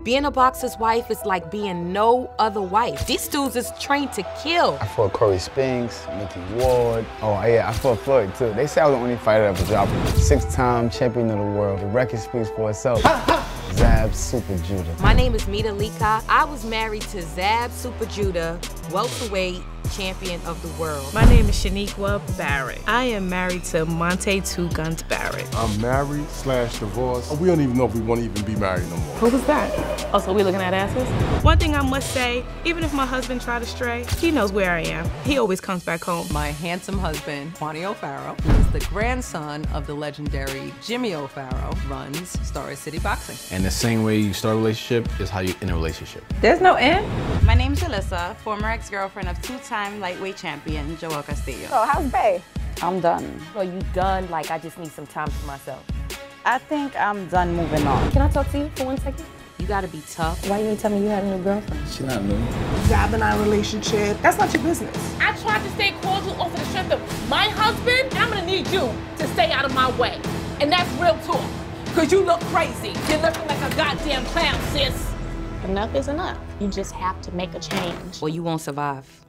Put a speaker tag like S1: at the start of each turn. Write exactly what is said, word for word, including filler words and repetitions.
S1: Being a boxer's wife is like being no other wife. These dudes is trained to kill.
S2: I fought Corey Spinks, Mickey Ward. Oh yeah, I fought Floyd too. They say I was the only fighter ever dropped. Six-time champion of the world. The record speaks for itself. Zab Super Judah.
S1: My name is Mita Lika. I was married to Zab Super Judah, welterweight champion of the world.
S3: My name is Shaniqua Barrett. I am married to Monte Two Guns Barrett.
S4: I'm married slash divorced. We don't even know if we want to even be married no more.
S3: Who was that? Oh, so we looking at asses? One thing I must say, even if my husband tried to stray, he knows where I am. He always comes back home.
S5: My handsome husband, Juan O'Farrell, who is the grandson of the legendary Jimmy O'Farrell, runs Star City Boxing.
S6: And the same way you start a relationship is how you end a relationship.
S7: There's no end?
S8: My name's Alyssa, former ex-girlfriend of two-time lightweight champion Joel Castillo.
S7: So how's Bae? I'm done.
S9: So you done, like I just need some time for myself?
S7: I think I'm done moving on.
S9: Can I talk to you for one second?
S1: You gotta be tough.
S9: Why you didn't tell me you had a new girlfriend?
S2: She not new.
S10: Zab and I relationship, that's not your business.
S11: I tried to stay cordial over the strength of my husband. I'm gonna need you to stay out of my way. And that's real talk. Cause you look crazy. You're looking like a goddamn clown, sis.
S12: Enough is enough. You just have to make a change.
S1: Or you won't survive.